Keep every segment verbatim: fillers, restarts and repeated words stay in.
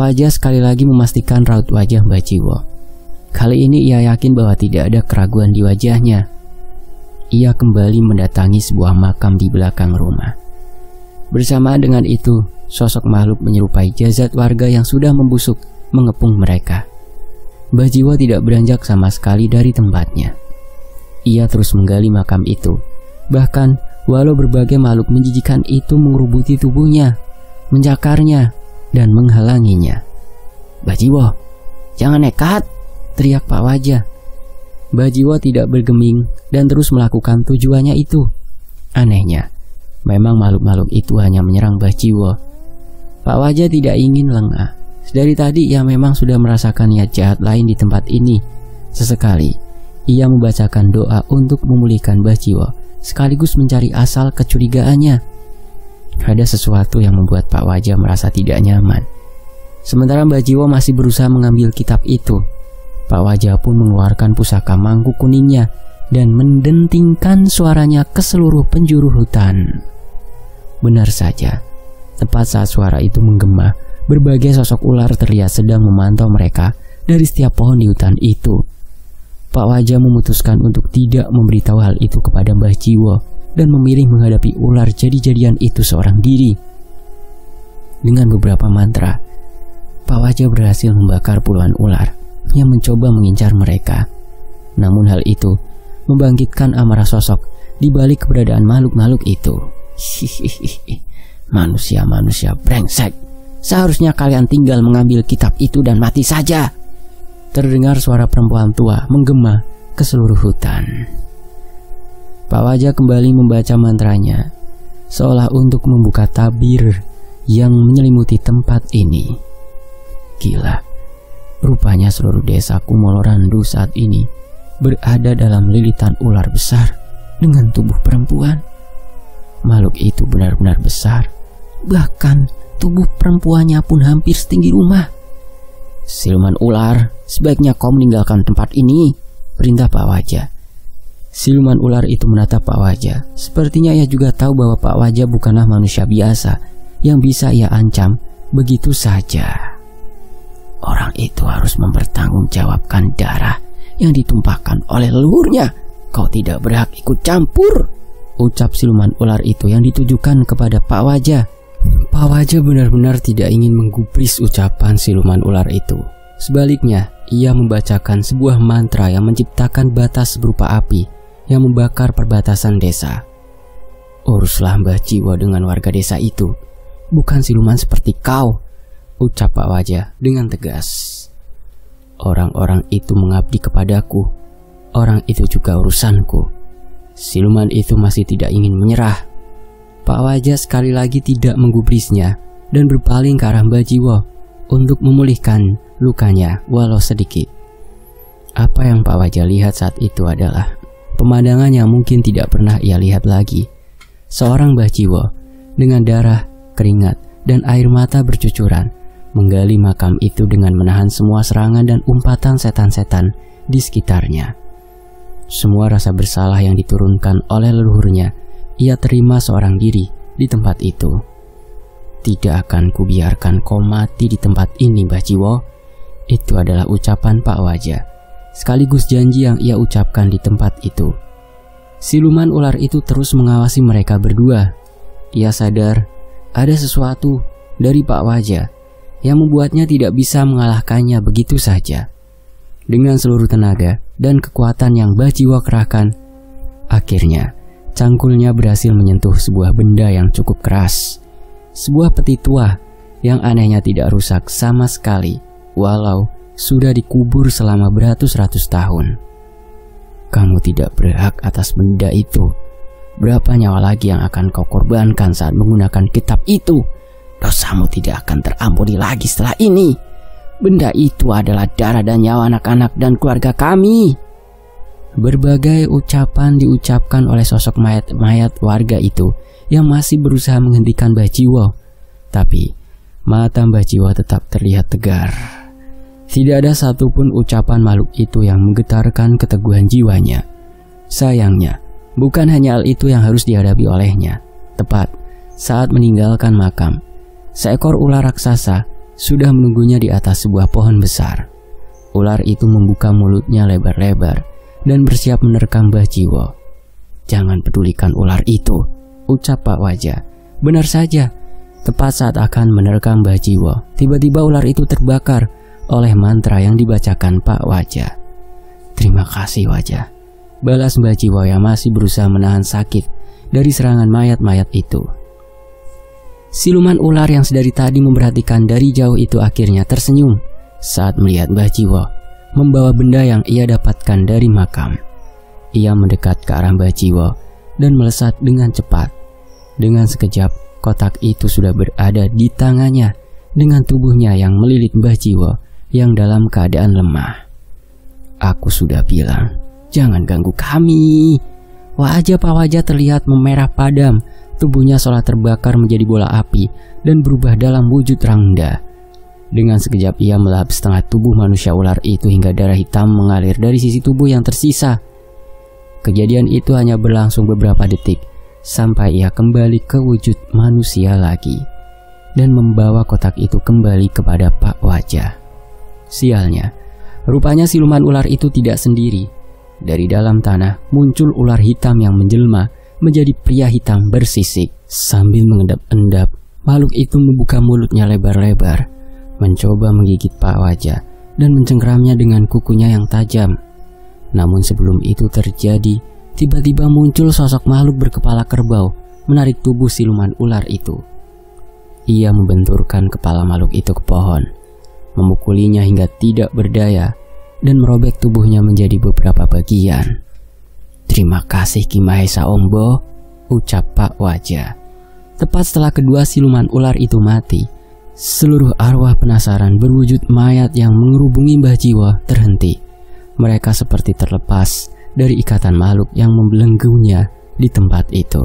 Waja sekali lagi memastikan raut wajah Mbah Jiwo. Kali ini ia yakin bahwa tidak ada keraguan di wajahnya. Ia kembali mendatangi sebuah makam di belakang rumah. Bersamaan dengan itu, sosok makhluk menyerupai jasad warga yang sudah membusuk mengepung mereka. Mbah Jiwo tidak beranjak sama sekali dari tempatnya. Ia terus menggali makam itu. Bahkan walau berbagai makhluk menjijikan itu mengerubuti tubuhnya, mencakarnya, dan menghalanginya. "Mbah Jiwo, jangan nekat!" teriak Pak Waja. Mbah Jiwo tidak bergeming dan terus melakukan tujuannya itu. Anehnya, memang makhluk-makhluk itu hanya menyerang Mbah Jiwo. Pak Waja tidak ingin lengah. Dari tadi ia memang sudah merasakan niat jahat lain di tempat ini. Sesekali, ia membacakan doa untuk memulihkan Mbah Jiwo, sekaligus mencari asal kecurigaannya. Ada sesuatu yang membuat Pak Waja merasa tidak nyaman. Sementara Mbah Jiwo masih berusaha mengambil kitab itu, Pak Waja pun mengeluarkan pusaka mangkuk kuningnya dan mendentingkan suaranya ke seluruh penjuru hutan. Benar saja, tepat saat suara itu menggema, berbagai sosok ular terlihat sedang memantau mereka dari setiap pohon di hutan itu. Pak Waja memutuskan untuk tidak memberitahu hal itu kepada Mbah Jiwo dan memilih menghadapi ular jadi-jadian itu seorang diri. Dengan beberapa mantra, Pak Waja berhasil membakar puluhan ular yang mencoba mengincar mereka. Namun hal itu membangkitkan amarah sosok di balik keberadaan makhluk-makhluk itu. "Hihihi, manusia-manusia brengsek, seharusnya kalian tinggal mengambil kitab itu dan mati saja." Terdengar suara perempuan tua menggema ke seluruh hutan. Pak Waja kembali membaca mantranya, seolah untuk membuka tabir yang menyelimuti tempat ini. Gila, rupanya seluruh desa Kumolorandu saat ini berada dalam lilitan ular besar dengan tubuh perempuan. Makhluk itu benar-benar besar, bahkan tubuh perempuannya pun hampir setinggi rumah. "Siluman ular, sebaiknya kau meninggalkan tempat ini," perintah Pak Waja. Siluman ular itu menatap Pak Waja. Sepertinya ia juga tahu bahwa Pak Waja bukanlah manusia biasa yang bisa ia ancam begitu saja. "Orang itu harus mempertanggungjawabkan darah yang ditumpahkan oleh leluhurnya. Kau tidak berhak ikut campur," ucap siluman ular itu yang ditujukan kepada Pak Waja. Pak Waja benar-benar tidak ingin menggubris ucapan siluman ular itu. Sebaliknya, ia membacakan sebuah mantra yang menciptakan batas berupa api yang membakar perbatasan desa. "Uruslah Mbah Jiwo dengan warga desa itu, bukan siluman seperti kau," ucap Pak Waja dengan tegas. "Orang-orang itu mengabdi kepadaku, orang itu juga urusanku." Siluman itu masih tidak ingin menyerah. Pak Waja sekali lagi tidak menggubrisnya dan berpaling ke arah Mbah Jiwo untuk memulihkan lukanya walau sedikit. Apa yang Pak Waja lihat saat itu adalah pemandangan yang mungkin tidak pernah ia lihat lagi. Seorang Mbah Jiwo dengan darah, keringat, dan air mata bercucuran menggali makam itu dengan menahan semua serangan dan umpatan setan-setan di sekitarnya. Semua rasa bersalah yang diturunkan oleh leluhurnya ia terima seorang diri di tempat itu. "Tidak akan kubiarkan kau mati di tempat ini, Mbah Jiwo." Itu adalah ucapan Pak Waja, sekaligus janji yang ia ucapkan di tempat itu. Siluman ular itu terus mengawasi mereka berdua. Ia sadar ada sesuatu dari Pak Waja yang membuatnya tidak bisa mengalahkannya begitu saja. Dengan seluruh tenaga dan kekuatan yang Mbah Jiwo kerahkan, akhirnya cangkulnya berhasil menyentuh sebuah benda yang cukup keras. Sebuah peti tua yang anehnya tidak rusak sama sekali, walau sudah dikubur selama beratus-ratus tahun. "Kamu tidak berhak atas benda itu. Berapa nyawa lagi yang akan kau korbankan saat menggunakan kitab itu? Dosamu tidak akan terampuni lagi setelah ini. Benda itu adalah darah dan nyawa anak-anak dan keluarga kami." Berbagai ucapan diucapkan oleh sosok mayat-mayat warga itu yang masih berusaha menghentikan Mbah Jiwo. Tapi mata Mbah Jiwo tetap terlihat tegar. Tidak ada satupun ucapan makhluk itu yang menggetarkan keteguhan jiwanya. Sayangnya, bukan hanya hal itu yang harus dihadapi olehnya. Tepat saat meninggalkan makam, seekor ular raksasa sudah menunggunya di atas sebuah pohon besar. Ular itu membuka mulutnya lebar-lebar dan bersiap menerkam Mbah Jiwo. "Jangan pedulikan ular itu," ucap Pak Wajah. Benar saja, tepat saat akan menerkam Mbah Jiwo, tiba-tiba ular itu terbakar oleh mantra yang dibacakan Pak Wajah. "Terima kasih Wajah," balas Mbah Jiwo yang masih berusaha menahan sakit dari serangan mayat-mayat itu. Siluman ular yang sedari tadi memperhatikan dari jauh itu akhirnya tersenyum saat melihat Mbah Jiwo membawa benda yang ia dapatkan dari makam. Ia mendekat ke arah Mbah Jiwo dan melesat dengan cepat. Dengan sekejap, kotak itu sudah berada di tangannya dengan tubuhnya yang melilit Mbah Jiwo yang dalam keadaan lemah. "Aku sudah bilang, jangan ganggu kami." Wajah Pak Wajah terlihat memerah padam. Tubuhnya seolah terbakar menjadi bola api dan berubah dalam wujud rangda. Dengan sekejap ia melahap setengah tubuh manusia ular itu hingga darah hitam mengalir dari sisi tubuh yang tersisa. Kejadian itu hanya berlangsung beberapa detik sampai ia kembali ke wujud manusia lagi dan membawa kotak itu kembali kepada Pak Wajah. Sialnya, rupanya siluman ular itu tidak sendiri. Dari dalam tanah muncul ular hitam yang menjelma menjadi pria hitam bersisik. Sambil mengendap-endap, makhluk itu membuka mulutnya lebar-lebar, mencoba menggigit Pak Wajah dan mencengkeramnya dengan kukunya yang tajam. Namun sebelum itu terjadi, tiba-tiba muncul sosok makhluk berkepala kerbau menarik tubuh siluman ular itu. Ia membenturkan kepala makhluk itu ke pohon, memukulinya hingga tidak berdaya dan merobek tubuhnya menjadi beberapa bagian. "Terima kasih Ki Mahesa Ombo," ucap Pak Wajah. Tepat setelah kedua siluman ular itu mati, seluruh arwah penasaran berwujud mayat yang mengerubungi Mbah Jiwo terhenti. Mereka seperti terlepas dari ikatan makhluk yang membelenggunya di tempat itu.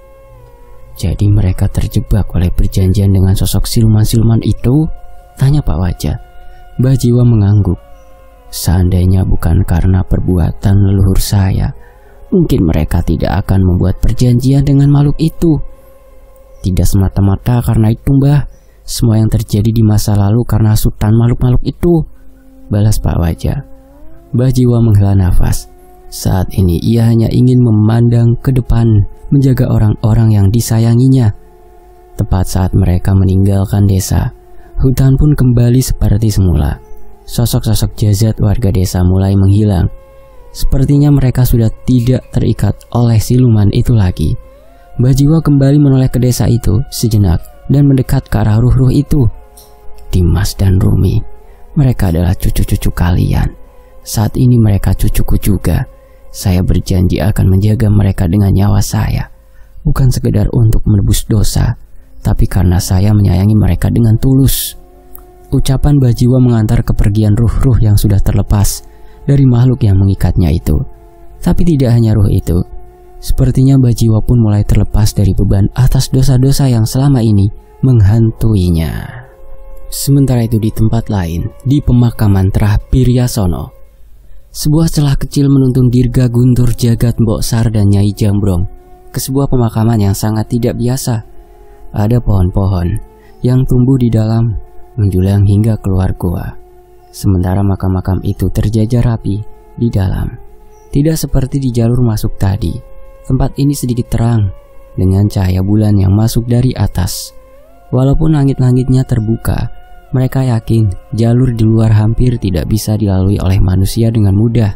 "Jadi mereka terjebak oleh perjanjian dengan sosok siluman-siluman itu?" tanya Pak Wajah. Mbah Jiwo mengangguk. "Seandainya bukan karena perbuatan leluhur saya, mungkin mereka tidak akan membuat perjanjian dengan makhluk itu." "Tidak semata-mata karena itu Mbah. Semua yang terjadi di masa lalu karena sultan makhluk-makhluk itu," balas Pak Wajah. Mbah Jiwo menghela nafas. Saat ini ia hanya ingin memandang ke depan, menjaga orang-orang yang disayanginya. Tepat saat mereka meninggalkan desa, hutan pun kembali seperti semula. Sosok-sosok jasad warga desa mulai menghilang. Sepertinya mereka sudah tidak terikat oleh siluman itu lagi. Mbah Jiwo kembali menoleh ke desa itu sejenak dan mendekat ke arah ruh-ruh itu. "Dimas dan Rumi, mereka adalah cucu-cucu kalian. Saat ini mereka cucuku juga. Saya berjanji akan menjaga mereka dengan nyawa saya. Bukan sekedar untuk menebus dosa, tapi karena saya menyayangi mereka dengan tulus." Ucapan Mbah Jiwo mengantar kepergian ruh-ruh yang sudah terlepas dari makhluk yang mengikatnya itu. Tapi tidak hanya ruh itu, sepertinya Mbah Jiwo pun mulai terlepas dari beban atas dosa-dosa yang selama ini menghantuinya. Sementara itu di tempat lain, di pemakaman Trah Piryasono, sebuah celah kecil menuntun Dirga Guntur Jagat Mbok Sar dan Nyai Jambrong ke sebuah pemakaman yang sangat tidak biasa. Ada pohon-pohon yang tumbuh di dalam menjulang hingga keluar goa. Sementara makam-makam itu terjajar rapi di dalam. Tidak seperti di jalur masuk tadi. Tempat ini sedikit terang dengan cahaya bulan yang masuk dari atas. Walaupun langit-langitnya terbuka, mereka yakin jalur di luar hampir tidak bisa dilalui oleh manusia dengan mudah.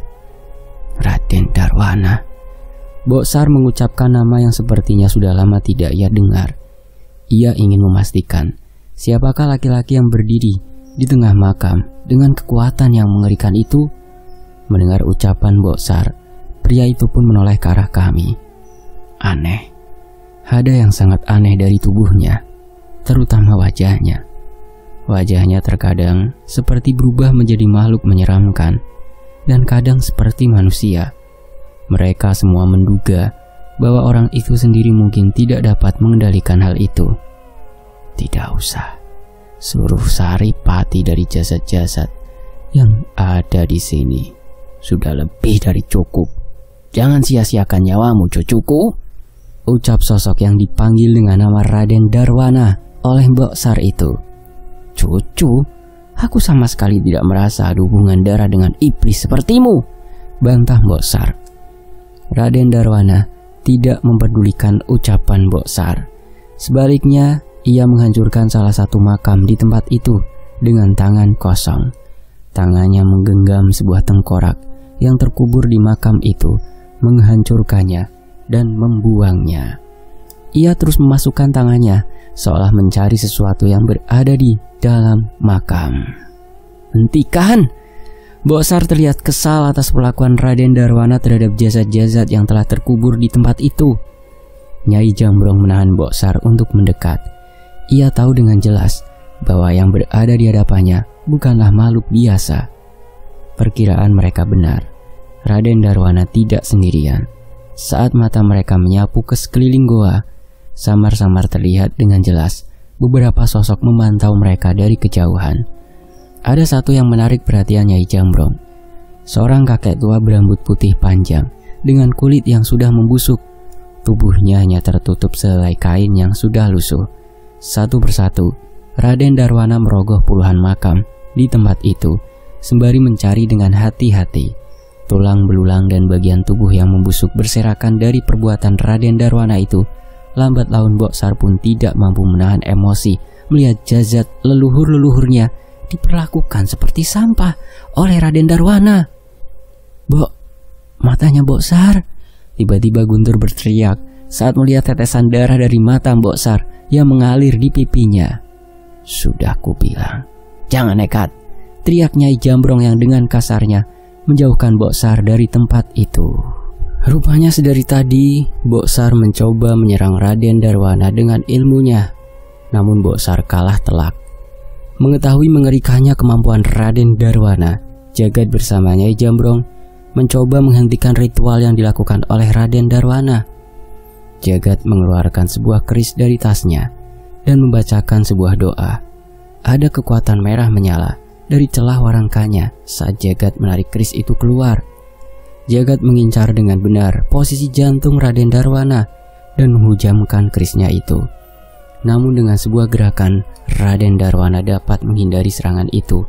"Raden Darwana." Mbok Sar mengucapkan nama yang sepertinya sudah lama tidak ia dengar. Ia ingin memastikan siapakah laki-laki yang berdiri di tengah makam dengan kekuatan yang mengerikan itu. Mendengar ucapan Mbok Sar, pria itu pun menoleh ke arah kami. Aneh, ada yang sangat aneh dari tubuhnya, terutama wajahnya. Wajahnya terkadang seperti berubah menjadi makhluk menyeramkan, dan kadang seperti manusia. Mereka semua menduga bahwa orang itu sendiri mungkin tidak dapat mengendalikan hal itu. Tidak usah, seluruh saripati dari jasad-jasad yang ada di sini sudah lebih dari cukup. Jangan sia-siakan nyawamu, cucuku, ucap sosok yang dipanggil dengan nama Raden Darwana oleh Mbok Sar itu. Cucu, aku sama sekali tidak merasa ada hubungan darah dengan iblis sepertimu, bantah Mbok Sar. Raden Darwana tidak mempedulikan ucapan Mbok Sar. Sebaliknya, ia menghancurkan salah satu makam di tempat itu dengan tangan kosong. Tangannya menggenggam sebuah tengkorak yang terkubur di makam itu, menghancurkannya dan membuangnya. Ia terus memasukkan tangannya seolah mencari sesuatu yang berada di dalam makam. Hentikan! Mbok Sar terlihat kesal atas perlakuan Raden Darwana terhadap jasad-jasad yang telah terkubur di tempat itu. Nyai Jambrong menahan Mbok Sar untuk mendekat. Ia tahu dengan jelas bahwa yang berada di hadapannya bukanlah makhluk biasa. Perkiraan mereka benar. Raden Darwana tidak sendirian. Saat mata mereka menyapu ke sekeliling goa, samar-samar terlihat dengan jelas beberapa sosok memantau mereka dari kejauhan. Ada satu yang menarik perhatian Nyai Jambrong. Seorang kakek tua berambut putih panjang dengan kulit yang sudah membusuk. Tubuhnya hanya tertutup sehelai kain yang sudah lusuh. Satu persatu, Raden Darwana merogoh puluhan makam di tempat itu, sembari mencari dengan hati-hati. Tulang belulang dan bagian tubuh yang membusuk berserakan dari perbuatan Raden Darwana itu. Lambat laun Mbok Sar pun tidak mampu menahan emosi melihat jasad leluhur-leluhurnya diperlakukan seperti sampah oleh Raden Darwana. "Bok, matanya Mbok Sar!" Tiba-tiba Guntur berteriak saat melihat tetesan darah dari mata Mbok Sar yang mengalir di pipinya. "Sudah kubilang, jangan nekat!" teriak Nyai Jambrong yang dengan kasarnya menjauhkan Mbok Sar dari tempat itu. Rupanya sedari tadi Mbok Sar mencoba menyerang Raden Darwana dengan ilmunya, namun Mbok Sar kalah telak. Mengetahui mengerikannya kemampuan Raden Darwana, Jagat bersama Nyai Jambrong mencoba menghentikan ritual yang dilakukan oleh Raden Darwana. Jagat mengeluarkan sebuah keris dari tasnya dan membacakan sebuah doa. Ada kekuatan merah menyala dari celah warangkanya saat Jagat menarik keris itu keluar. Jagat mengincar dengan benar posisi jantung Raden Darwana dan menghujamkan kerisnya itu. Namun dengan sebuah gerakan, Raden Darwana dapat menghindari serangan itu.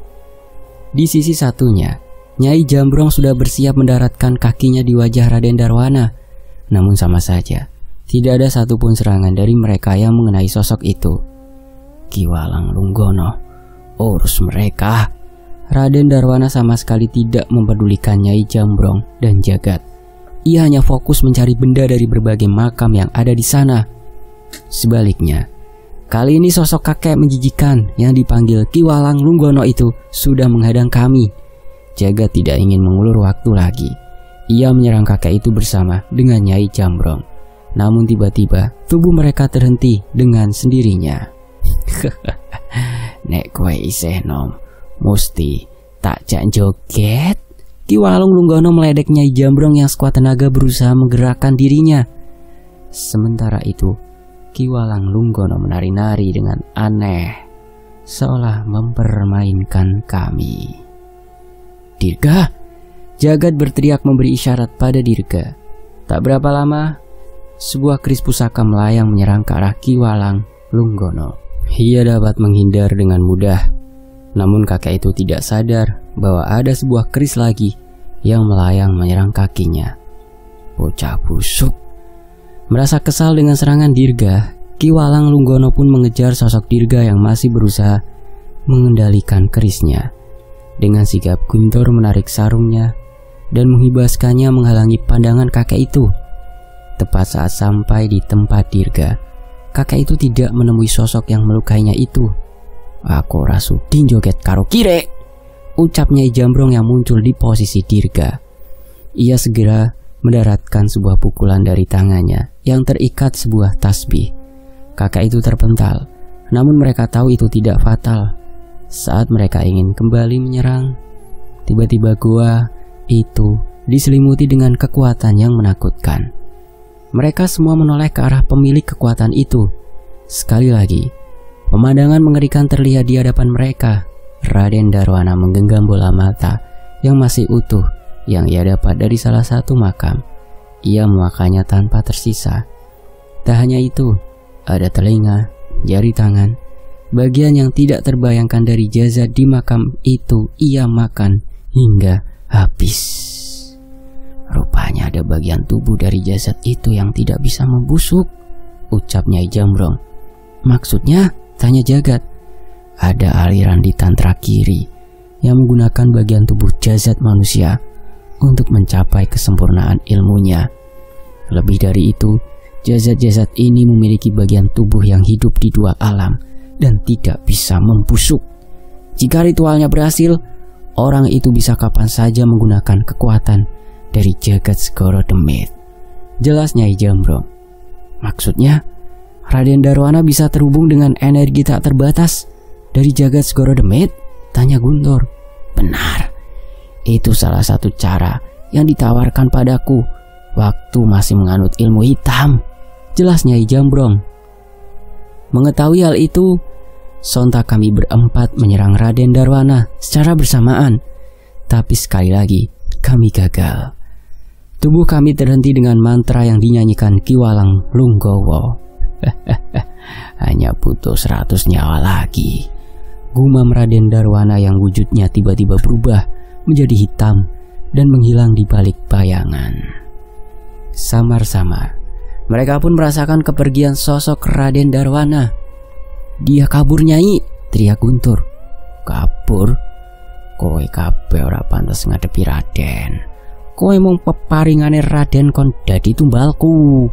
Di sisi satunya, Nyai Jambrong sudah bersiap mendaratkan kakinya di wajah Raden Darwana. Namun sama saja, tidak ada satupun serangan dari mereka yang mengenai sosok itu. "Ki Walang Lunggono, urus mereka." Raden Darwana sama sekali tidak mempedulikan Nyai Jambrong dan Jagat. Ia hanya fokus mencari benda dari berbagai makam yang ada di sana. Sebaliknya, kali ini sosok kakek menjijikan yang dipanggil Ki Walang Lunggono itu sudah menghadang kami. Jagat tidak ingin mengulur waktu lagi. Ia menyerang kakek itu bersama dengan Nyai Jambrong. Namun tiba-tiba tubuh mereka terhenti dengan sendirinya. "Nek kowe isih nom, musti tak jak joget." Ki Walang Lunggono meledek Nyai Jambrong yang sekuat tenaga berusaha menggerakkan dirinya. Sementara itu, Ki Walang Lunggono menari-nari dengan aneh, seolah mempermainkan kami. "Dirga!" Jagat berteriak memberi isyarat pada Dirga. Tak berapa lama, sebuah keris pusaka melayang menyerang ke arah Ki Walang Lunggono. Ia dapat menghindar dengan mudah. Namun kakek itu tidak sadar bahwa ada sebuah keris lagi yang melayang menyerang kakinya. Bocah busuk. Merasa kesal dengan serangan Dirga, Ki Walang Lunggono pun mengejar sosok Dirga yang masih berusaha mengendalikan kerisnya. Dengan sigap Guntur menarik sarungnya dan menghibaskannya menghalangi pandangan kakek itu. Tepat saat sampai di tempat Dirga, kakek itu tidak menemui sosok yang melukainya itu. "Aku rasudin joget karo kire," ucap Nyai Jambrong yang muncul di posisi Dirga. Ia segera mendaratkan sebuah pukulan dari tangannya yang terikat sebuah tasbih. Kakek itu terpental, namun mereka tahu itu tidak fatal. Saat mereka ingin kembali menyerang, tiba-tiba gua itu diselimuti dengan kekuatan yang menakutkan. Mereka semua menoleh ke arah pemilik kekuatan itu. Sekali lagi, pemandangan mengerikan terlihat di hadapan mereka. Raden Darwana menggenggam bola mata yang masih utuh yang ia dapat dari salah satu makam. Ia memakannya tanpa tersisa. Tak hanya itu, ada telinga, jari tangan, Bagian yang tidak terbayangkan dari jasad di makam itu ia makan hingga habis. Rupanya ada bagian tubuh dari jasad itu yang tidak bisa membusuk, ucap Nyai Jambrong. Maksudnya? Tanya Jagat. Ada aliran di tantra kiri yang menggunakan bagian tubuh jasad manusia untuk mencapai kesempurnaan ilmunya. Lebih dari itu, jasad-jasad ini memiliki bagian tubuh yang hidup di dua alam dan tidak bisa membusuk. Jika ritualnya berhasil, orang itu bisa kapan saja menggunakan kekuatan dari Jagat Segoro Demit. Jelas Nyai Jambrong. Maksudnya, Raden Darwana bisa terhubung dengan energi tak terbatas dari Jagat Segoro Demit? Tanya Guntur. Benar. Itu salah satu cara yang ditawarkan padaku waktu masih menganut ilmu hitam. Jelas Nyai Jambrong. Mengetahui hal itu, sontak kami berempat menyerang Raden Darwana secara bersamaan. Tapi sekali lagi, kami gagal. Tubuh kami terhenti dengan mantra yang dinyanyikan Ki Walang Lunggowo. Hanya butuh seratus nyawa lagi, gumam Raden Darwana yang wujudnya tiba-tiba berubah menjadi hitam dan menghilang di balik bayangan. Samar-samar, mereka pun merasakan kepergian sosok Raden Darwana. Dia kabur Nyai, teriak Guntur. Kabur? Kowe kabeh ora pantes ngadepi Raden. Kowe mung peparingane Raden kon dadi tumbalku.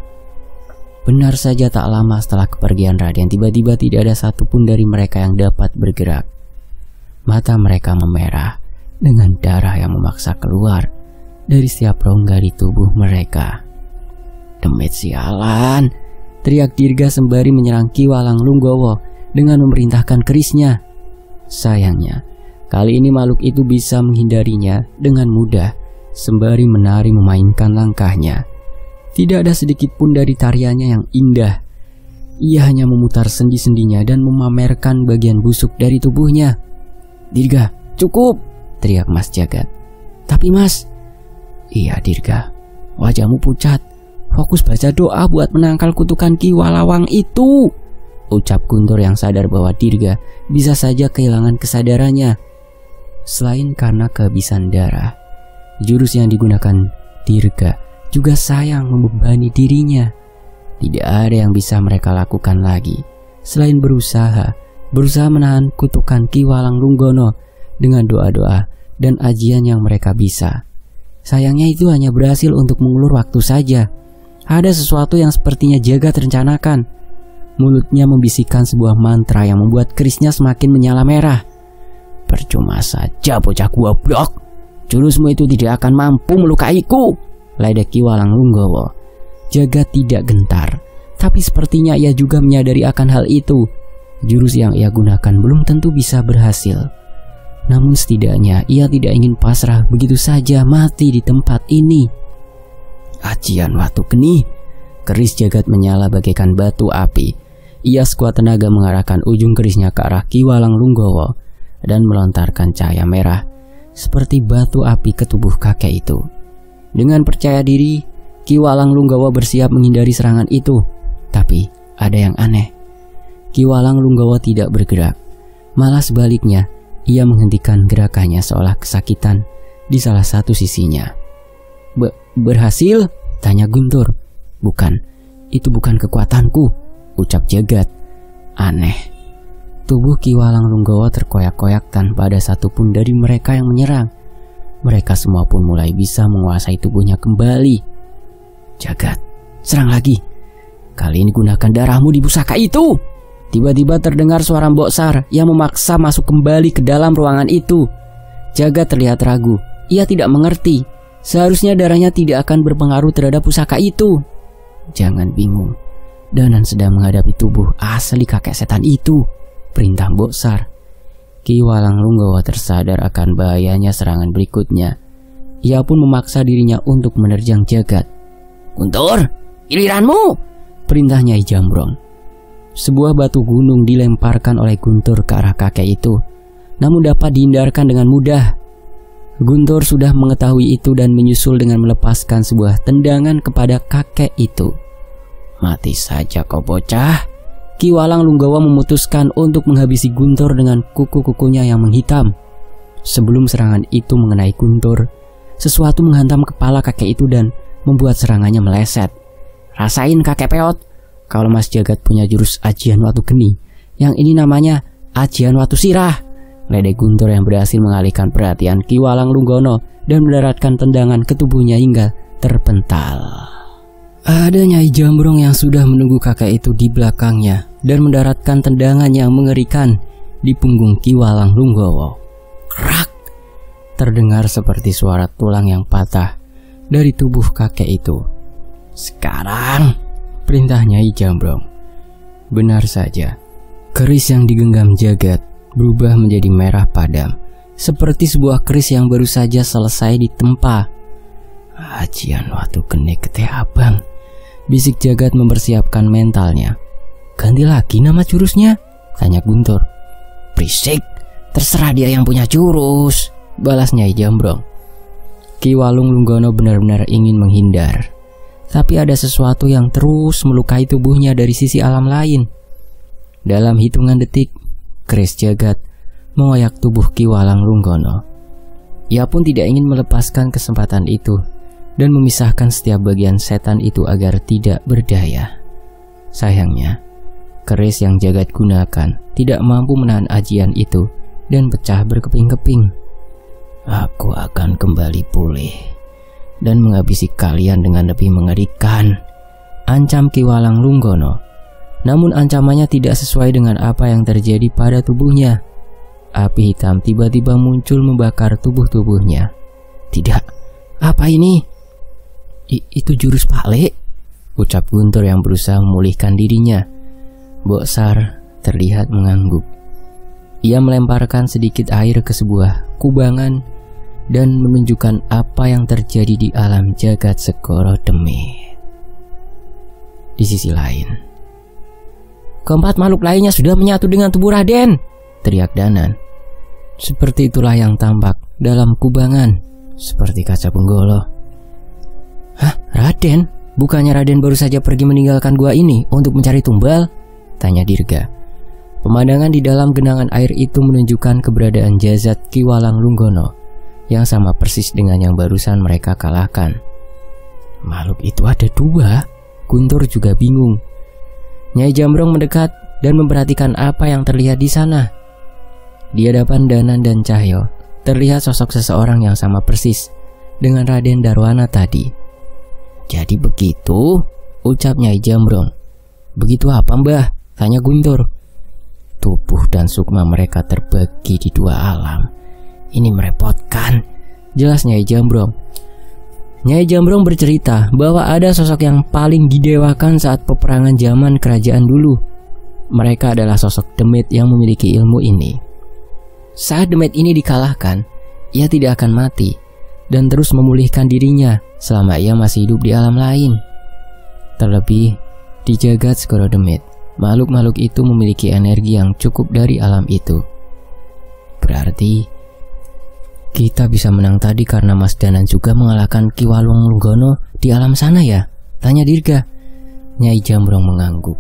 Benar saja, tak lama setelah kepergian Raden, tiba-tiba tidak ada satupun dari mereka yang dapat bergerak. Mata mereka memerah dengan darah yang memaksa keluar dari setiap rongga di tubuh mereka. Demit sialan, teriak Dirga sembari menyerang Ki Walang Lunggowo dengan memerintahkan kerisnya. Sayangnya, kali ini makhluk itu bisa menghindarinya dengan mudah sembari menari memainkan langkahnya. Tidak ada sedikit pun dari tariannya yang indah. Ia hanya memutar sendi-sendinya dan memamerkan bagian busuk dari tubuhnya. Dirga, cukup, teriak Mas Jagat. Tapi Mas, iya Dirga, wajahmu pucat. Fokus baca doa buat menangkal kutukan Ki Walawang itu, ucap Guntur yang sadar bahwa Dirga bisa saja kehilangan kesadarannya. Selain karena kehabisan darah, jurus yang digunakan Dirga juga sayang membebani dirinya. Tidak ada yang bisa mereka lakukan lagi selain berusaha berusaha menahan kutukan Ki Walang Lunggono dengan doa-doa dan ajian yang mereka bisa. Sayangnya itu hanya berhasil untuk mengulur waktu saja. Ada sesuatu yang sepertinya Jagat rencanakan. Mulutnya membisikkan sebuah mantra yang membuat kerisnya semakin menyala merah. Percuma saja bocah goblok. Jurusmu itu tidak akan mampu melukaiku, ledek Ki Walang Lunggowo. Jagat tidak gentar, tapi sepertinya ia juga menyadari akan hal itu. Jurus yang ia gunakan belum tentu bisa berhasil. Namun setidaknya ia tidak ingin pasrah begitu saja mati di tempat ini. Ajian Watu Geni. Keris Jagat menyala bagaikan batu api. Ia sekuat tenaga mengarahkan ujung kerisnya ke arah Ki Walang Lunggowo dan melontarkan cahaya merah seperti batu api ke tubuh kakek itu. Dengan percaya diri, Ki Walang Lunggowo bersiap menghindari serangan itu. Tapi ada yang aneh. Ki Walang Lunggowo tidak bergerak. Malah sebaliknya, ia menghentikan gerakannya seolah kesakitan di salah satu sisinya. Be berhasil? Tanya Guntur. Bukan, itu bukan kekuatanku, ucap Jagat. Aneh. Tubuh Ki Walang Lunggowo terkoyak-koyak tanpa ada satupun dari mereka yang menyerang. Mereka semua pun mulai bisa menguasai tubuhnya kembali. Jagat, serang lagi. Kali ini gunakan darahmu di pusaka itu. Tiba-tiba terdengar suara Mbok Sar yang memaksa masuk kembali ke dalam ruangan itu. Jagat terlihat ragu. Ia tidak mengerti. Seharusnya darahnya tidak akan berpengaruh terhadap pusaka itu. Jangan bingung. Danan sedang menghadapi tubuh asli kakek setan itu, perintah Mbok Sar. Ki Walang Lunggowo tersadar akan bahayanya serangan berikutnya. Ia pun memaksa dirinya untuk menerjang Jagat. Guntur, giliranmu, perintah Nyai Jambrong. Sebuah batu gunung dilemparkan oleh Guntur ke arah kakek itu, namun dapat dihindarkan dengan mudah. Guntur sudah mengetahui itu dan menyusul dengan melepaskan sebuah tendangan kepada kakek itu. Mati saja kau bocah, Ki Walang Lunggawa memutuskan untuk menghabisi Guntur dengan kuku-kukunya yang menghitam. Sebelum serangan itu mengenai Guntur, sesuatu menghantam kepala kakek itu dan membuat serangannya meleset. Rasain kakek peot, kalau Mas Jagat punya jurus ajian watu geni, yang ini namanya ajian watu sirah. Ledek Guntur yang berhasil mengalihkan perhatian Ki Walang Lunggono dan mendaratkan tendangan ke tubuhnya hingga terpental. Ada Nyai Jambrong yang sudah menunggu kakek itu di belakangnya dan mendaratkan tendangan yang mengerikan di punggung Ki Walang Lunggowo. Krak! Terdengar seperti suara tulang yang patah dari tubuh kakek itu. Sekarang, perintah Nyai Jambrong. Benar saja, keris yang digenggam Jagat berubah menjadi merah padam, seperti sebuah keris yang baru saja selesai ditempa. Ajian watu geni getih abang, bisik Jagat mempersiapkan mentalnya. Ganti lagi nama jurusnya? Tanya Guntur. Berisik, terserah dia yang punya jurus, balas Nyai Jambrong. Ki Walang Lunggono benar-benar ingin menghindar, tapi ada sesuatu yang terus melukai tubuhnya dari sisi alam lain. Dalam hitungan detik, keris Jagat mengoyak tubuh Ki Walang Lunggono. Ia pun tidak ingin melepaskan kesempatan itu dan memisahkan setiap bagian setan itu agar tidak berdaya. Sayangnya, keris yang Jagat gunakan tidak mampu menahan ajian itu dan pecah berkeping-keping. Aku akan kembali pulih dan menghabisi kalian dengan lebih mengerikan, ancam Ki Walang Lunggono. Namun ancamannya tidak sesuai dengan apa yang terjadi pada tubuhnya. Api hitam tiba-tiba muncul membakar tubuh-tubuhnya. Tidak, apa ini? I, itu jurus Pak Le, ucap Guntur yang berusaha memulihkan dirinya. Boksar terlihat mengangguk. Ia melemparkan sedikit air ke sebuah kubangan dan menunjukkan apa yang terjadi di alam Jagat Segoro Demit. Di sisi lain, keempat makhluk lainnya sudah menyatu dengan tubuh Raden, teriak Danan. Seperti itulah yang tampak dalam kubangan, seperti kaca penggolo. Hah, Raden? Bukannya Raden baru saja pergi meninggalkan gua ini untuk mencari tumbal? Tanya Dirga. Pemandangan di dalam genangan air itu menunjukkan keberadaan jasad Ki Walang Lunggono yang sama persis dengan yang barusan mereka kalahkan. Makhluk itu ada dua. Guntur juga bingung. Nyai Jambrong mendekat dan memperhatikan apa yang terlihat di sana. Di hadapan Danan dan Cahyo terlihat sosok seseorang yang sama persis dengan Raden Darwana tadi. Jadi begitu, ucap Nyai Jambrong. Begitu apa, Mbah? Tanya Guntur. Tubuh dan sukma mereka terbagi di dua alam. Ini merepotkan, jelas Nyai Jambrong. Nyai Jambrong bercerita bahwa ada sosok yang paling didewakan saat peperangan zaman kerajaan dulu. Mereka adalah sosok Demit yang memiliki ilmu ini. Saat Demit ini dikalahkan, ia tidak akan mati dan terus memulihkan dirinya selama ia masih hidup di alam lain. Terlebih, di Jagat Segoro Demit, makhluk-makhluk itu memiliki energi yang cukup dari alam itu. Berarti kita bisa menang tadi karena Mas Danan juga mengalahkan Ki Walang Lunggono di alam sana ya? Tanya Dirga. Nyai Jambrong mengangguk.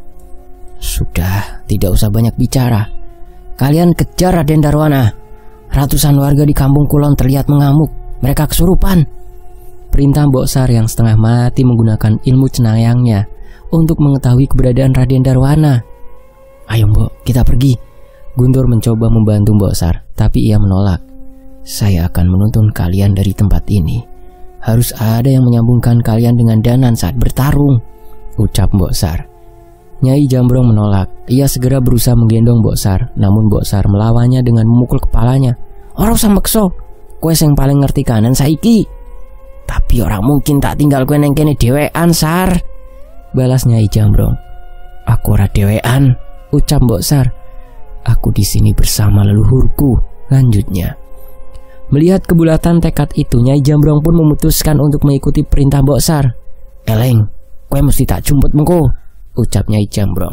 Sudah, tidak usah banyak bicara. Kalian kejar Raden Darwana. Ratusan warga di kampung Kulon terlihat mengamuk. Mereka kesurupan. Perintah Boksar yang setengah mati menggunakan ilmu cenayangnya untuk mengetahui keberadaan Raden Darwana. Ayo Mbok, kita pergi. Guntur mencoba membantu Boksar, tapi ia menolak. Saya akan menuntun kalian dari tempat ini. Harus ada yang menyambungkan kalian dengan Danan saat bertarung, ucap Boksar. Nyai Jambrong menolak. Ia segera berusaha menggendong Boksar, namun Boksar melawannya dengan memukul kepalanya. Orang sambekso, kue yang paling ngerti kanan saiki. Tapi orang mungkin tak tinggal kue neng kene dewean Sar, balas Nyai Jambrong. Aku ora dewean, ucap Boksar. Aku di sini bersama leluhurku, lanjutnya. Melihat kebulatan tekad itu, Nyai Jambrong pun memutuskan untuk mengikuti perintah Boksar. Eleng, kue mesti tak jumput mengko, ucap Nyai Jambrong.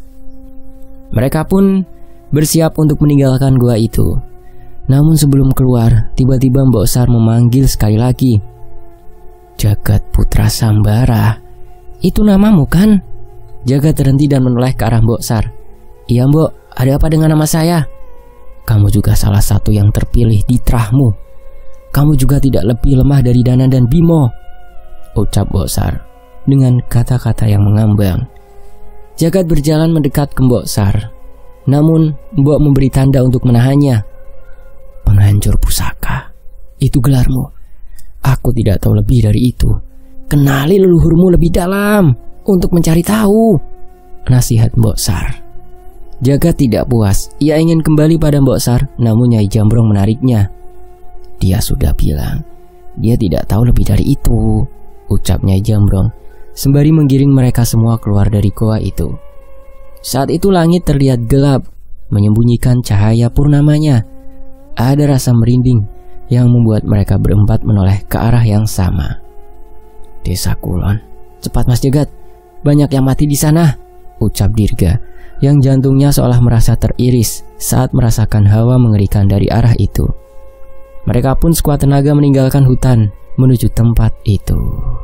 Mereka pun bersiap untuk meninggalkan gua itu. Namun sebelum keluar, tiba-tiba Boksar memanggil sekali lagi. Jagat Putra Sambara, itu namamu kan? Jagat terhenti dan menoleh ke arah Mbok Sar. "Iya Mbok, ada apa dengan nama saya?" "Kamu juga salah satu yang terpilih di trahmu. Kamu juga tidak lebih lemah dari Dana dan Bimo," ucap Mbok Sar dengan kata-kata yang mengambang. Jagat berjalan mendekat ke Mbok Sar. Namun Mbok memberi tanda untuk menahannya. "Penghancur pusaka, itu gelarmu. Aku tidak tahu lebih dari itu. Kenali leluhurmu lebih dalam untuk mencari tahu," nasihat Mbok Sar. Jagat tidak puas. Ia ingin kembali pada Mbok Sar, namun Nyai Jambrong menariknya. "Dia sudah bilang dia tidak tahu lebih dari itu," ucap Nyai Jambrong sembari menggiring mereka semua keluar dari goa itu. Saat itu langit terlihat gelap, menyembunyikan cahaya purnamanya. Ada rasa merinding yang membuat mereka berempat menoleh ke arah yang sama. "Desa Kulon, cepat Mas Jagat, banyak yang mati di sana," ucap Dirga yang jantungnya seolah merasa teriris saat merasakan hawa mengerikan dari arah itu. Mereka pun sekuat tenaga meninggalkan hutan menuju tempat itu.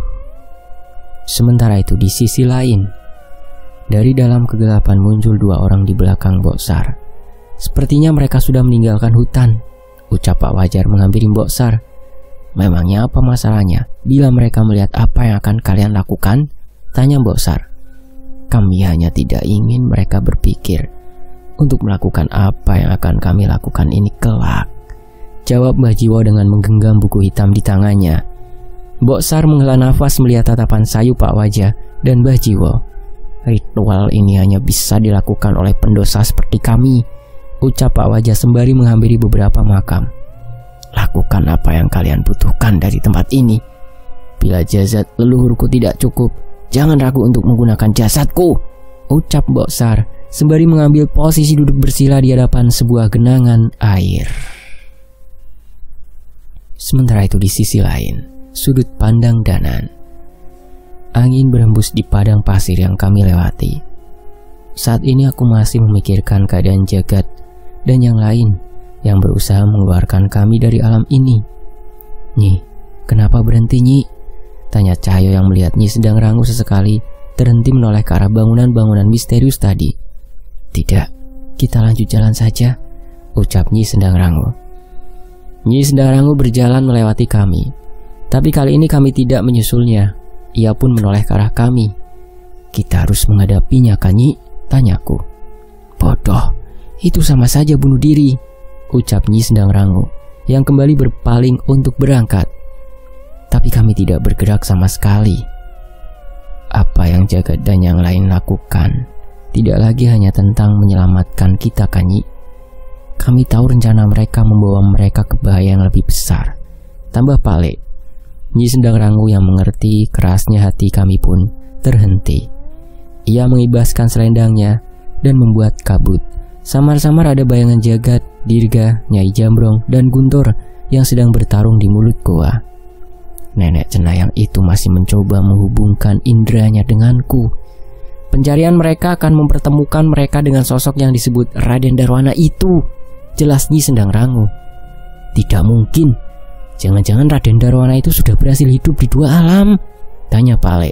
Sementara itu di sisi lain, dari dalam kegelapan muncul dua orang di belakang Mbok Sar. "Sepertinya mereka sudah meninggalkan hutan," ucap Pak Wajar menghampiri Mbok Sar. "Memangnya apa masalahnya bila mereka melihat apa yang akan kalian lakukan?" tanya Mbok Sar. "Kami hanya tidak ingin mereka berpikir untuk melakukan apa yang akan kami lakukan ini kelak," jawab Mbah Jiwo dengan menggenggam buku hitam di tangannya. Mbok Sar menghela nafas melihat tatapan sayu Pak Wajar dan Mbah Jiwo. "Ritual ini hanya bisa dilakukan oleh pendosa seperti kami," ucap Pak Wajar sembari menghampiri beberapa makam. "Lakukan apa yang kalian butuhkan dari tempat ini. Bila jasad leluhurku tidak cukup, jangan ragu untuk menggunakan jasadku," ucap Mbok Sar sembari mengambil posisi duduk bersila di hadapan sebuah genangan air. Sementara itu di sisi lain, sudut pandang Danan. Angin berhembus di padang pasir yang kami lewati. Saat ini aku masih memikirkan keadaan Jagat dan yang lain yang berusaha mengeluarkan kami dari alam ini. "Nyi, kenapa berhenti Nyi?" tanya Cahyo yang melihat Nyi sedang rangu sesekali terhenti menoleh ke arah bangunan-bangunan misterius tadi. "Tidak, kita lanjut jalan saja," ucap Nyi Sendang Rangu. Nyi Sendang Rangu berjalan melewati kami, tapi kali ini kami tidak menyusulnya. Ia pun menoleh ke arah kami. "Kita harus menghadapinya kan Nyi?" tanyaku. "Bodoh, itu sama saja bunuh diri," ucap Nyi Sendang Rangu yang kembali berpaling untuk berangkat. Tapi kami tidak bergerak sama sekali. Apa yang Jagat dan yang lain lakukan tidak lagi hanya tentang menyelamatkan kita kan Nyi. Kami tahu rencana mereka membawa mereka ke bahaya yang lebih besar, tambah Pale. Nyi Sendang Rangu yang mengerti kerasnya hati kami pun terhenti. Ia mengibaskan selendangnya dan membuat kabut. Samar-samar ada bayangan Jagat, Dirga, Nyai Jambrong, dan Guntur yang sedang bertarung di mulut goa. Nenek cenayang itu masih mencoba menghubungkan indranya denganku. Pencarian mereka akan mempertemukan mereka dengan sosok yang disebut Raden Darwana itu, jelas Nyi Sendang Rangu. "Tidak mungkin. Jangan-jangan Raden Darwana itu sudah berhasil hidup di dua alam?" tanya Pale.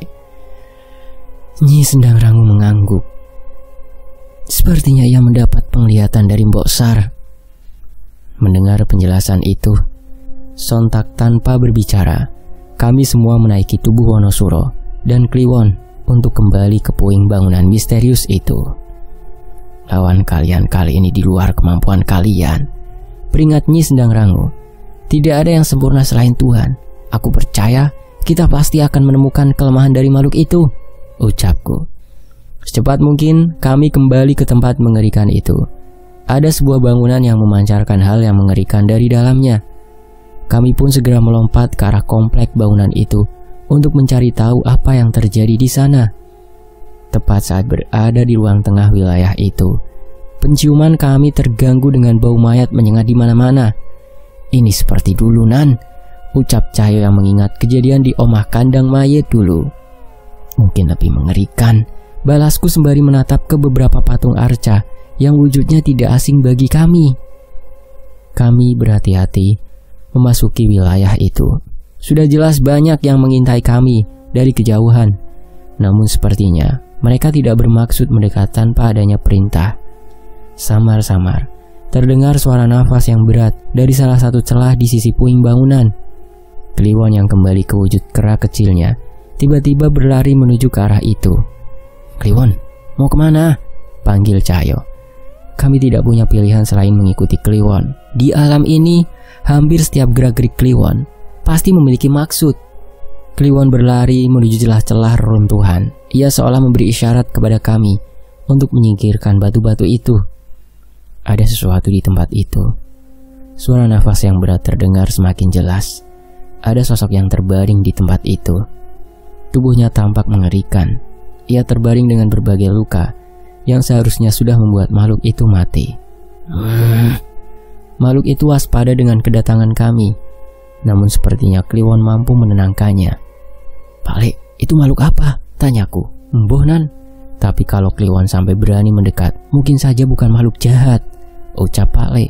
Nyi Sendang Rangu mengangguk. Sepertinya ia mendapat penglihatan dari Mbok Sar. Mendengar penjelasan itu, sontak tanpa berbicara, kami semua menaiki tubuh Wonosuro dan Kliwon untuk kembali ke puing bangunan misterius itu. "Lawan kalian kali ini di luar kemampuan kalian," peringat Nyi Sendang Rangu. "Tidak ada yang sempurna selain Tuhan. Aku percaya kita pasti akan menemukan kelemahan dari makhluk itu," ucapku. Secepat mungkin kami kembali ke tempat mengerikan itu. Ada sebuah bangunan yang memancarkan hal yang mengerikan dari dalamnya. Kami pun segera melompat ke arah komplek bangunan itu untuk mencari tahu apa yang terjadi di sana. Tepat saat berada di ruang tengah wilayah itu, penciuman kami terganggu dengan bau mayat menyengat di mana-mana. "Ini seperti dulu Nan," ucap Cahyo yang mengingat kejadian di omah kandang mayat dulu. "Mungkin lebih mengerikan," balasku sembari menatap ke beberapa patung arca yang wujudnya tidak asing bagi kami. Kami berhati-hati memasuki wilayah itu. Sudah jelas banyak yang mengintai kami dari kejauhan. Namun sepertinya Mereka tidak bermaksud mendekat tanpa adanya perintah. Samar-samar terdengar suara nafas yang berat dari salah satu celah di sisi puing bangunan. Kliwon yang kembali ke wujud kera kecilnya tiba-tiba berlari menuju ke arah itu. "Kliwon, mau kemana?" panggil Cahyo. Kami tidak punya pilihan selain mengikuti Kliwon. Di alam ini, hampir setiap gerak-gerik Kliwon pasti memiliki maksud. Kliwon berlari menuju celah-celah reruntuhan. Ia seolah memberi isyarat kepada kami untuk menyingkirkan batu-batu itu. Ada sesuatu di tempat itu. Suara nafas yang berat terdengar semakin jelas. Ada sosok yang terbaring di tempat itu. Tubuhnya tampak mengerikan. Ia terbaring dengan berbagai luka yang seharusnya sudah membuat makhluk itu mati. Hmm. Makhluk itu waspada dengan kedatangan kami. Namun sepertinya Kliwon mampu menenangkannya. "Pak Le, itu makhluk apa?" tanyaku. "Mboh Nan." Tapi kalau Kliwon sampai berani mendekat, mungkin saja bukan makhluk jahat, ucap Pak Le.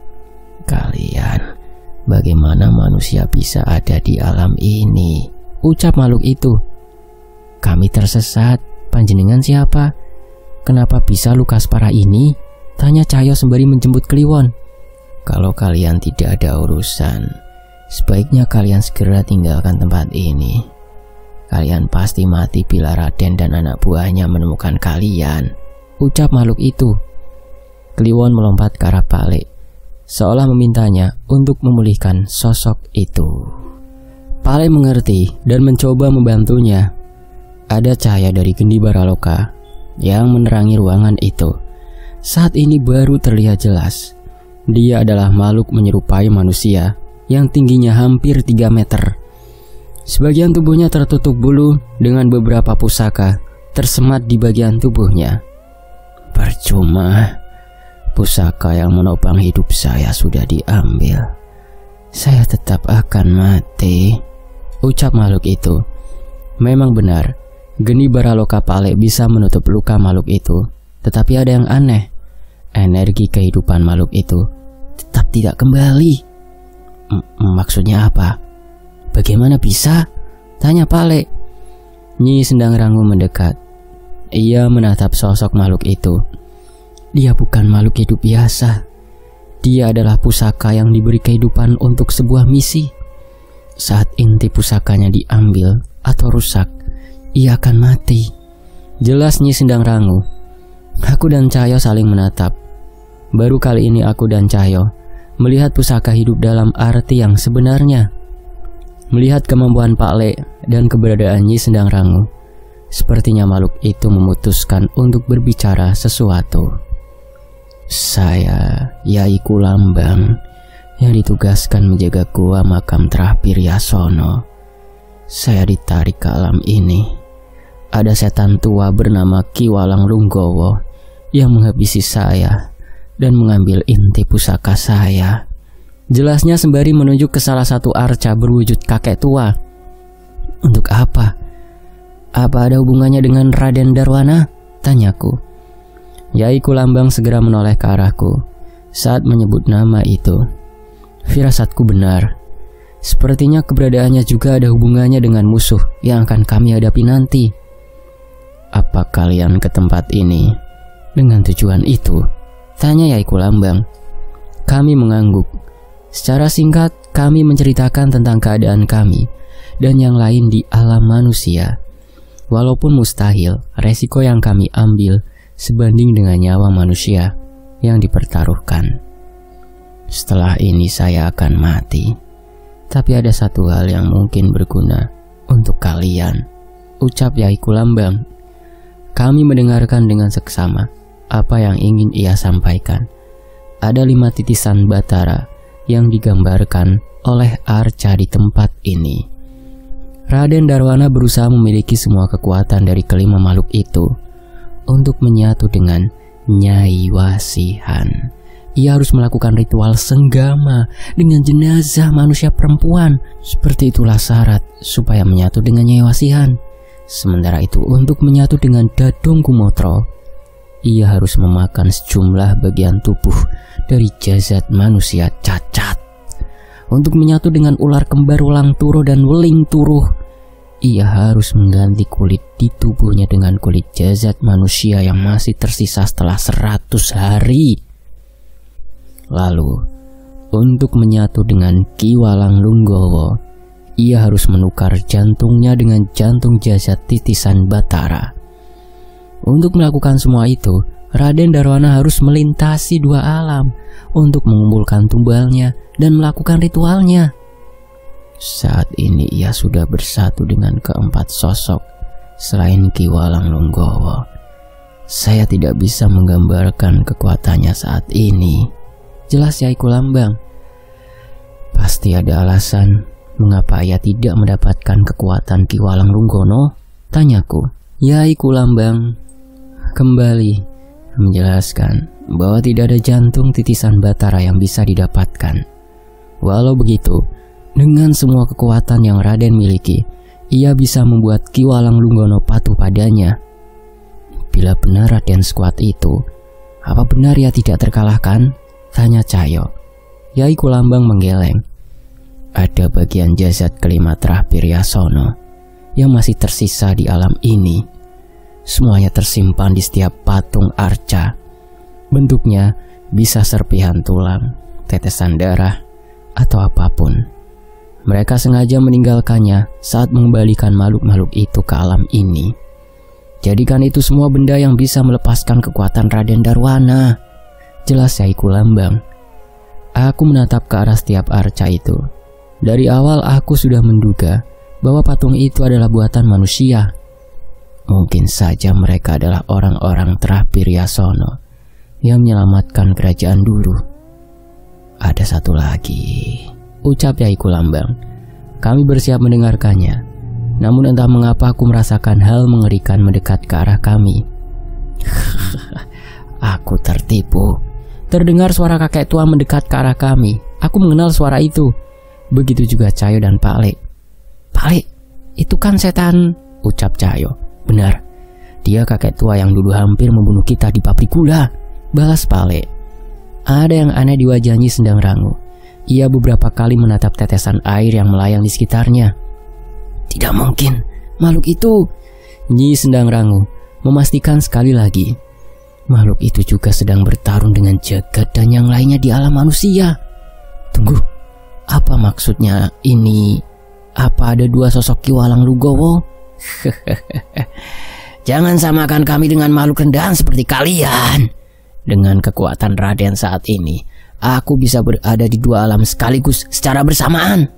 "Kalian, bagaimana manusia bisa ada di alam ini?" ucap makhluk itu. "Kami tersesat. Panjenengan siapa? Kenapa bisa luka separah ini?" tanya Cahyo sembari menjemput Kliwon. "Kalau kalian tidak ada urusan, sebaiknya kalian segera tinggalkan tempat ini. Kalian pasti mati bila Raden dan anak buahnya menemukan kalian," ucap makhluk itu. Kliwon melompat ke arah Pak Le, seolah memintanya untuk memulihkan sosok itu. Pak Le mengerti dan mencoba membantunya. Ada cahaya dari Gendi Baraloka yang menerangi ruangan itu. Saat ini baru terlihat jelas. Dia adalah makhluk menyerupai manusia yang tingginya hampir tiga meter. Sebagian tubuhnya tertutup bulu dengan beberapa pusaka tersemat di bagian tubuhnya. "Percuma, pusaka yang menopang hidup saya sudah diambil. Saya tetap akan mati," ucap makhluk itu. Memang benar, Gendi Baraloka Pak Le bisa menutup luka makhluk itu. Tetapi ada yang aneh. Energi kehidupan makhluk itu tetap tidak kembali. M- Maksudnya apa? "Bagaimana bisa?" tanya Pak Le. Nyi Sendang Rangu mendekat. Ia menatap sosok makhluk itu. Dia bukan makhluk hidup biasa. Dia adalah pusaka yang diberi kehidupan untuk sebuah misi. Saat inti pusakanya diambil atau rusak, ia akan mati. Jelas Nyi Sendang Rangu. Aku dan Cahyo saling menatap. Baru kali ini aku dan Cahyo melihat pusaka hidup dalam arti yang sebenarnya. Melihat kemampuan Pak Le dan keberadaan Nyi Sendang Rangu, sepertinya makhluk itu memutuskan untuk berbicara sesuatu. "Saya Yai Kulambang yang ditugaskan menjaga gua makam terakhir Yasono. Saya ditarik ke alam ini. Ada setan tua bernama Ki Walang Lunggowo yang menghabisi saya dan mengambil inti pusaka saya," jelasnya sembari menunjuk ke salah satu arca berwujud kakek tua. "Untuk apa? Apa ada hubungannya dengan Raden Darwana?" tanyaku. Yai Kulambang segera menoleh ke arahku saat menyebut nama itu. Firasatku benar. Sepertinya keberadaannya juga ada hubungannya dengan musuh yang akan kami hadapi nanti. "Apa kalian ke tempat ini dengan tujuan itu?" tanya Yai Kulambang. Kami mengangguk. Secara singkat, kami menceritakan tentang keadaan kami dan yang lain di alam manusia. Walaupun mustahil, resiko yang kami ambil sebanding dengan nyawa manusia yang dipertaruhkan. "Setelah ini saya akan mati. Tapi ada satu hal yang mungkin berguna untuk kalian," ucap Yai Kulambang. Kami mendengarkan dengan seksama apa yang ingin ia sampaikan. Ada lima titisan batara yang digambarkan oleh arca di tempat ini. Raden Darwana berusaha memiliki semua kekuatan dari kelima makhluk itu untuk menyatu dengan Nyai Wasihan. Ia harus melakukan ritual senggama dengan jenazah manusia perempuan. Seperti itulah syarat supaya menyatu dengan Nyai Wasihan. Sementara itu, untuk menyatu dengan Dadung Kumotro, ia harus memakan sejumlah bagian tubuh dari jasad manusia cacat. Untuk menyatu dengan ular kembar Ulang Turuh dan Weling Turuh, ia harus mengganti kulit di tubuhnya dengan kulit jasad manusia yang masih tersisa setelah seratus hari. Lalu, untuk menyatu dengan Ki Walang Lunggowo, ia harus menukar jantungnya dengan jantung jasad titisan Batara. Untuk melakukan semua itu, Raden Darwana harus melintasi dua alam untuk mengumpulkan tumbalnya dan melakukan ritualnya. Saat ini ia sudah bersatu dengan keempat sosok selain Ki Walang Lunggowo. Saya tidak bisa menggambarkan kekuatannya saat ini. Jelas Yai Kulambang. Pasti ada alasan mengapa ia tidak mendapatkan kekuatan Ki Walang Lunggowo, tanyaku. Yai Kulambang kembali menjelaskan bahwa tidak ada jantung titisan Batara yang bisa didapatkan. Walau begitu, dengan semua kekuatan yang Raden miliki, ia bisa membuat Ki Walang Lunggowo patuh padanya. Bila benar Raden sekuat itu, apa benar ia tidak terkalahkan? Tanya Cahyo. Yai Kulambang menggeleng. Ada bagian jasad kelima terakhir Yasono yang masih tersisa di alam ini. Semuanya tersimpan di setiap patung arca. Bentuknya bisa serpihan tulang, tetesan darah, atau apapun. Mereka sengaja meninggalkannya saat mengembalikan makhluk-makhluk itu ke alam ini. Jadikan itu semua benda yang bisa melepaskan kekuatan Raden Darwana. Jelas Yai Kulambang. Aku menatap ke arah setiap arca itu. Dari awal aku sudah menduga bahwa patung itu adalah buatan manusia. Mungkin saja mereka adalah orang-orang terakhir Yasono yang menyelamatkan kerajaan dulu. Ada satu lagi, ucap Yai Kulambang. Kami bersiap mendengarkannya. Namun entah mengapa aku merasakan hal mengerikan mendekat ke arah kami. Aku tertipu. Terdengar suara kakek tua mendekat ke arah kami. Aku mengenal suara itu. Begitu juga Cahyo dan Pak Lek. Pak Lek, itu kan setan, ucap Cahyo. Benar, dia kakek tua yang dulu hampir membunuh kita di pabrik gula, balas Pak Lek. Ada yang aneh di wajah Nyi Sendang Rangu. Ia beberapa kali menatap tetesan air yang melayang di sekitarnya. Tidak mungkin, makhluk itu, Nyi Sendang Rangu memastikan sekali lagi. Makhluk itu juga sedang bertarung dengan jagat dan yang lainnya di alam manusia. Tunggu, apa maksudnya ini? Apa ada dua sosok Ki Walang Lunggowo? Jangan samakan kami dengan makhluk rendahan seperti kalian. Dengan kekuatan Raden saat ini, aku bisa berada di dua alam sekaligus secara bersamaan.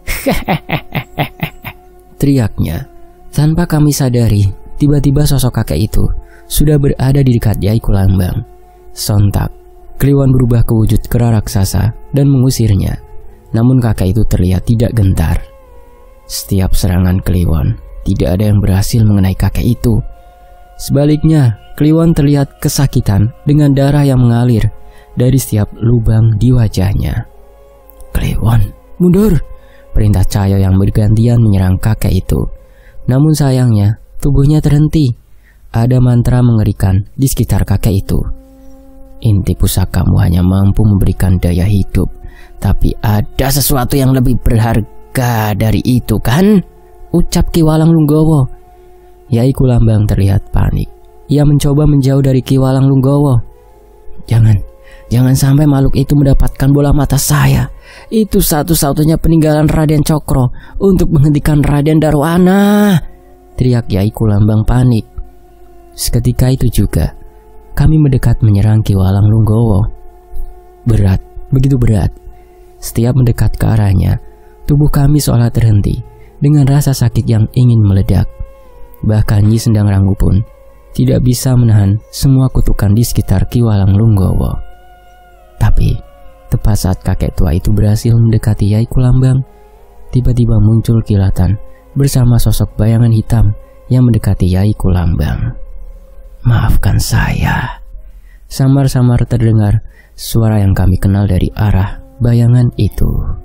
Teriaknya. Tanpa kami sadari, tiba-tiba sosok kakek itu sudah berada di dekat Yai Kulambang. Sontak, Kliwon berubah ke wujud kera raksasa dan mengusirnya. Namun kakek itu terlihat tidak gentar. Setiap serangan Kliwon, tidak ada yang berhasil mengenai kakek itu. Sebaliknya, Kliwon terlihat kesakitan dengan darah yang mengalir dari setiap lubang di wajahnya. Kliwon, mundur! Perintah Cahyo yang bergantian menyerang kakek itu. Namun sayangnya, tubuhnya terhenti. Ada mantra mengerikan di sekitar kakek itu. Inti pusakamu hanya mampu memberikan daya hidup, tapi ada sesuatu yang lebih berharga dari itu, kan? Ucap Ki Walang Lunggowo. Yai Kulambang terlihat panik. Ia mencoba menjauh dari Ki Walang Lunggowo. Jangan, jangan sampai makhluk itu mendapatkan bola mata saya. Itu satu-satunya peninggalan Raden Cokro untuk menghentikan Raden Darwana, teriak Yai Kulambang panik. Seketika itu juga, kami mendekat menyerang Ki Walang Lunggowo. Berat, begitu berat. Setiap mendekat ke arahnya, tubuh kami seolah terhenti dengan rasa sakit yang ingin meledak. Bahkan Nyi Sendang Rangu pun tidak bisa menahan semua kutukan di sekitar Ki Walang Lunggowo. Tapi, tepat saat kakek tua itu berhasil mendekati Yai Kulambang, tiba-tiba muncul kilatan bersama sosok bayangan hitam yang mendekati Yai Kulambang. Maafkan saya. Samar-samar terdengar suara yang kami kenal dari arah bayangan itu.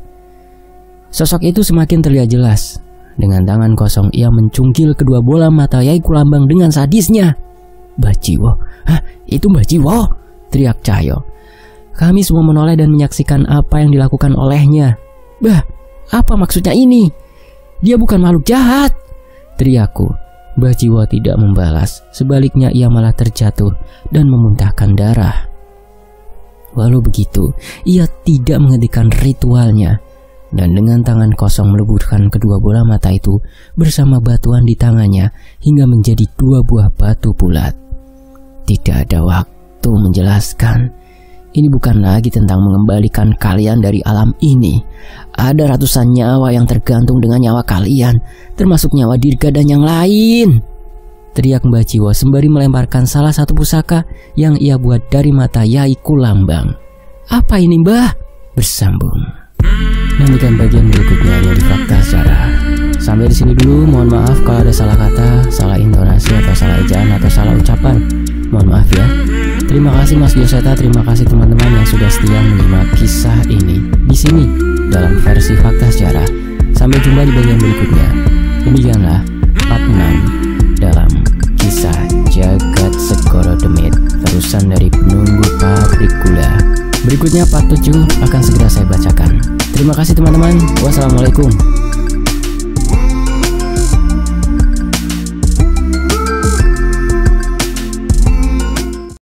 Sosok itu semakin terlihat jelas. Dengan tangan kosong ia mencungkil kedua bola mata Yai Kulambang dengan sadisnya. Mbah Jiwo, hah, itu Mbah Jiwo, teriak Cahyo. Kami semua menoleh dan menyaksikan apa yang dilakukan olehnya. Bah, apa maksudnya ini? Dia bukan makhluk jahat. teriakku. Mbah Jiwo tidak membalas, sebaliknya ia malah terjatuh dan memuntahkan darah. Walau begitu, ia tidak menghentikan ritualnya, dan dengan tangan kosong meleburkan kedua bola mata itu bersama batuan di tangannya hingga menjadi dua buah batu bulat. Tidak ada waktu menjelaskan. Ini bukan lagi tentang mengembalikan kalian dari alam ini. Ada ratusan nyawa yang tergantung dengan nyawa kalian, termasuk nyawa Dirga dan yang lain. Teriak Mbah Jiwo sembari melemparkan salah satu pusaka yang ia buat dari mata Yai Kulambang. Apa ini, Mbah? Bersambung. Nantikan bagian berikutnya dari Fakta Sejarah. Sampai di sini dulu. Mohon maaf kalau ada salah kata, salah intonasi atau salah ejaan atau salah ucapan. Mohon maaf ya. Terima kasih Mas Gioseta, terima kasih teman-teman yang sudah setia menyimak kisah ini di sini dalam versi Fakta Sejarah. Sampai jumpa di bagian berikutnya. Demikianlah part enam dalam kisah Jagat Segoro Demit, terusan dari Penunggu Pabrik Gula. Berikutnya part tujuh akan segera saya bacakan. Terima kasih teman-teman. Wassalamualaikum.